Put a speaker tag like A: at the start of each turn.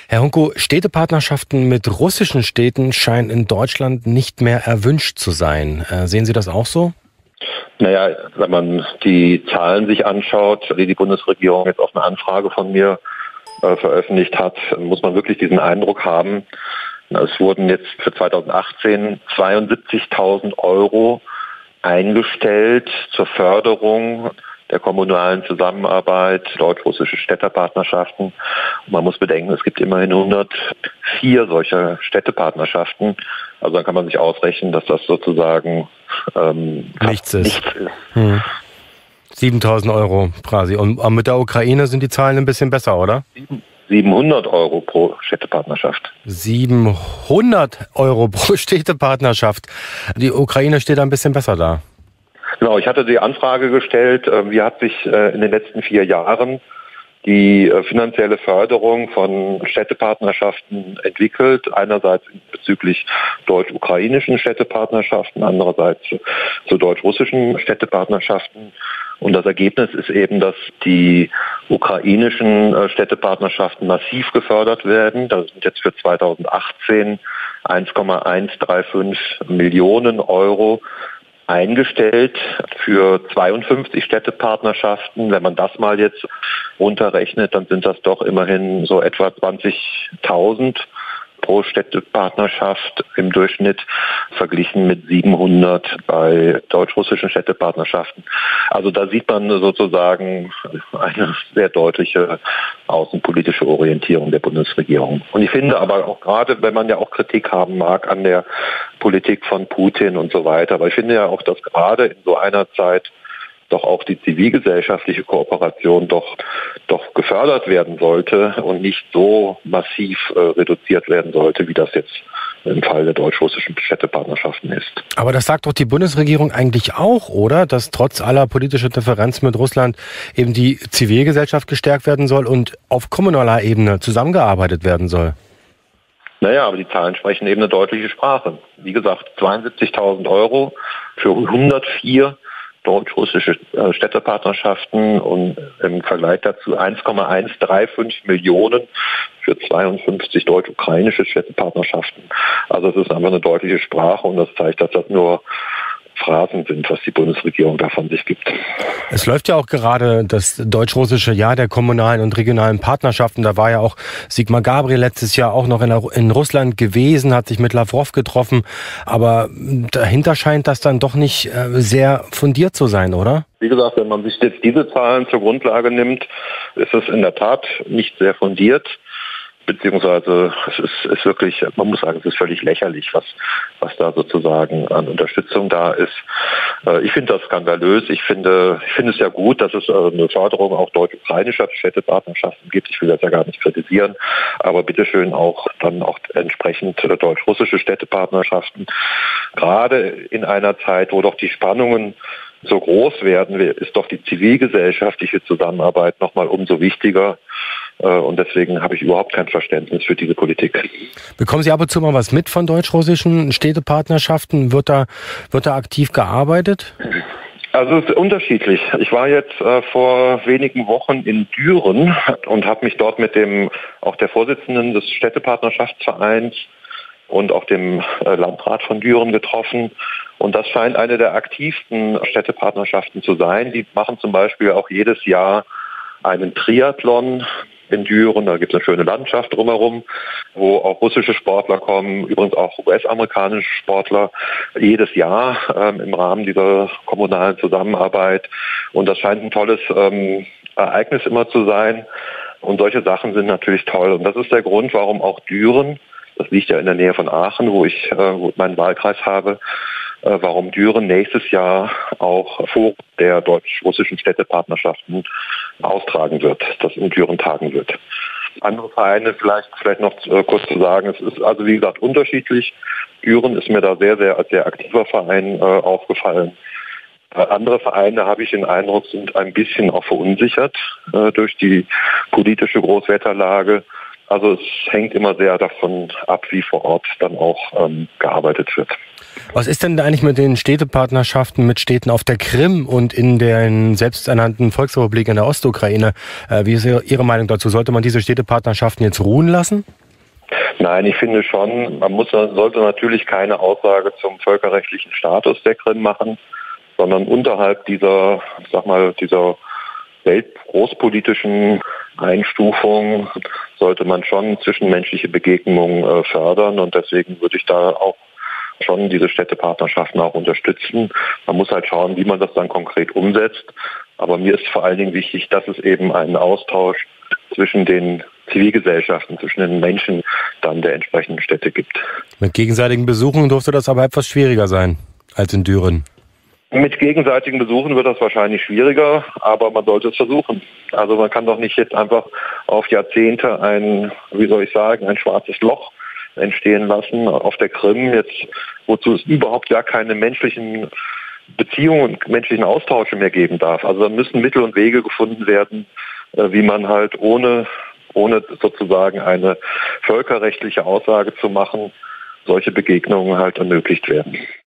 A: Herr Hunko, Städtepartnerschaften mit russischen Städten scheinen in Deutschland nicht mehr erwünscht zu sein. Sehen Sie das auch so?
B: Naja, wenn man die Zahlen sich anschaut, die die Bundesregierung jetzt auf eine Anfrage von mir veröffentlicht hat, muss man wirklich diesen Eindruck haben, es wurden jetzt für 2018 72.000 Euro eingestellt zur Förderung der kommunalen Zusammenarbeit, deutsch-russische Städtepartnerschaften. Und man muss bedenken, es gibt immerhin 104 solcher Städtepartnerschaften. Also dann kann man sich ausrechnen, dass das sozusagen
A: nichts ist. 7.000 Euro quasi. Und mit der Ukraine sind die Zahlen ein bisschen besser, oder?
B: 700 Euro pro Städtepartnerschaft.
A: 700 Euro pro Städtepartnerschaft. Die Ukraine steht ein bisschen besser da.
B: Genau, ich hatte die Anfrage gestellt, wie hat sich in den letzten 4 Jahren die finanzielle Förderung von Städtepartnerschaften entwickelt. Einerseits bezüglich deutsch-ukrainischen Städtepartnerschaften, andererseits zu deutsch-russischen Städtepartnerschaften. Und das Ergebnis ist eben, dass die ukrainischen Städtepartnerschaften massiv gefördert werden. Das sind jetzt für 2018 1,135 Millionen Euro eingestellt für 52 Städtepartnerschaften. Wenn man das mal jetzt runterrechnet, dann sind das doch immerhin so etwa 20.000 pro Städtepartnerschaft im Durchschnitt, verglichen mit 700 bei deutsch-russischen Städtepartnerschaften. Also da sieht man sozusagen eine sehr deutliche außenpolitische Orientierung der Bundesregierung. Und ich finde aber auch, gerade wenn man ja auch Kritik haben mag an der Politik von Putin und so weiter, aber ich finde ja auch, dass gerade in so einer Zeit doch auch die zivilgesellschaftliche Kooperation doch gefördert werden sollte und nicht so massiv reduziert werden sollte, wie das jetzt im Fall der deutsch-russischen Städtepartnerschaften ist.
A: Aber das sagt doch die Bundesregierung eigentlich auch, oder? Dass trotz aller politischer Differenzen mit Russland eben die Zivilgesellschaft gestärkt werden soll und auf kommunaler Ebene zusammengearbeitet werden soll.
B: Naja, aber die Zahlen sprechen eben eine deutliche Sprache. Wie gesagt, 72.000 Euro für 104 deutsch-russische Städtepartnerschaften und im Vergleich dazu 1,135 Millionen für 52 deutsch-ukrainische Städtepartnerschaften. Also es ist einfach eine deutliche Sprache und das zeigt, dass das nur Phrasen sind, was die Bundesregierung da von sich gibt.
A: Es läuft ja auch gerade das deutsch-russische Jahr der kommunalen und regionalen Partnerschaften. Da war ja auch Sigmar Gabriel letztes Jahr auch noch in Russland gewesen, hat sich mit Lavrov getroffen. Aber dahinter scheint das dann doch nicht sehr fundiert zu sein, oder?
B: Wie gesagt, wenn man sich jetzt diese Zahlen zur Grundlage nimmt, ist es in der Tat nicht sehr fundiert. Beziehungsweise es ist wirklich, man muss sagen, es ist völlig lächerlich, was da sozusagen an Unterstützung da ist. Ich finde das skandalös. Ich finde es ja gut, dass es eine Förderung auch deutsch-ukrainischer Städtepartnerschaften gibt. Ich will das ja gar nicht kritisieren, aber bitteschön auch entsprechend deutsch-russische Städtepartnerschaften. Gerade in einer Zeit, wo doch die Spannungen so groß werden, ist doch die zivilgesellschaftliche Zusammenarbeit nochmal umso wichtiger. Und deswegen habe ich überhaupt kein Verständnis für diese Politik.
A: Bekommen Sie ab und zu mal was mit von deutsch-russischen Städtepartnerschaften? Wird da aktiv gearbeitet?
B: Also es ist unterschiedlich. Ich war jetzt vor wenigen Wochen in Düren und habe mich dort mit auch der Vorsitzenden des Städtepartnerschaftsvereins und auch dem Landrat von Düren getroffen. Und das scheint eine der aktivsten Städtepartnerschaften zu sein. Die machen zum Beispiel auch jedes Jahr einen Triathlon in Düren. Da gibt es eine schöne Landschaft drumherum, wo auch russische Sportler kommen, übrigens auch US-amerikanische Sportler, jedes Jahr im Rahmen dieser kommunalen Zusammenarbeit. Und das scheint ein tolles Ereignis immer zu sein. Und solche Sachen sind natürlich toll. Und das ist der Grund, warum auch Düren, das liegt ja in der Nähe von Aachen, wo ich meinen Wahlkreis habe, warum Düren nächstes Jahr auch vor der deutsch-russischen Städtepartnerschaften austragen wird, das in Düren tagen wird. Andere Vereine vielleicht noch kurz zu sagen, es ist also wie gesagt unterschiedlich. Düren ist mir da als sehr aktiver Verein aufgefallen. Andere Vereine, habe ich den Eindruck, sind ein bisschen auch verunsichert durch die politische Großwetterlage. Also es hängt immer sehr davon ab, wie vor Ort dann auch gearbeitet wird.
A: Was ist denn da eigentlich mit den Städtepartnerschaften mit Städten auf der Krim und in den selbsternannten Volksrepubliken in der Ostukraine? Wie ist Ihre Meinung dazu? Sollte man diese Städtepartnerschaften jetzt ruhen lassen?
B: Nein, ich finde schon, sollte natürlich keine Aussage zum völkerrechtlichen Status der Krim machen, sondern unterhalb dieser weltgroßpolitischen Einstufung sollte man schon zwischenmenschliche Begegnungen fördern, und deswegen würde ich da auch schon diese Städtepartnerschaften auch unterstützen. Man muss halt schauen, wie man das dann konkret umsetzt. Aber mir ist vor allen Dingen wichtig, dass es eben einen Austausch zwischen den Zivilgesellschaften, zwischen den Menschen dann der entsprechenden Städte gibt.
A: Mit gegenseitigen Besuchen dürfte das aber etwas schwieriger sein als in Düren.
B: Mit gegenseitigen Besuchen wird das wahrscheinlich schwieriger, aber man sollte es versuchen. Also man kann doch nicht jetzt einfach auf Jahrzehnte ein schwarzes Loch entstehen lassen auf der Krim, jetzt wozu es überhaupt gar keine menschlichen Beziehungen und menschlichen Austausche mehr geben darf. Also da müssen Mittel und Wege gefunden werden, wie man halt ohne sozusagen eine völkerrechtliche Aussage zu machen, solche Begegnungen halt ermöglicht werden.